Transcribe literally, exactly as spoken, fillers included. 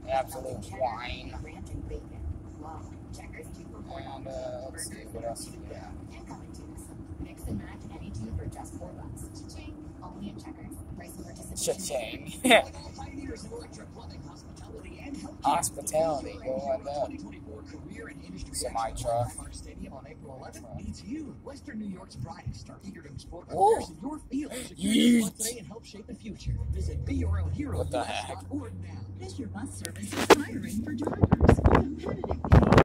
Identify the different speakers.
Speaker 1: Absolute wine. And uh, let's see, what else do we have?
Speaker 2: Mix and match any two for just four bucks. Cha-ching. Only in Checkers. Price and participation.
Speaker 1: Cha-ching. Hospitality, go on that. Semi-truck.
Speaker 3: Western New York's brightest are eager to explore
Speaker 1: Ooh.
Speaker 3: your field.
Speaker 1: Yeet.
Speaker 3: Today and help shape the future. Visit Be Your Own Hero.
Speaker 1: What the heck?
Speaker 3: Org now.
Speaker 4: Fisher Bus Service is hiring for drivers. Competitive pay.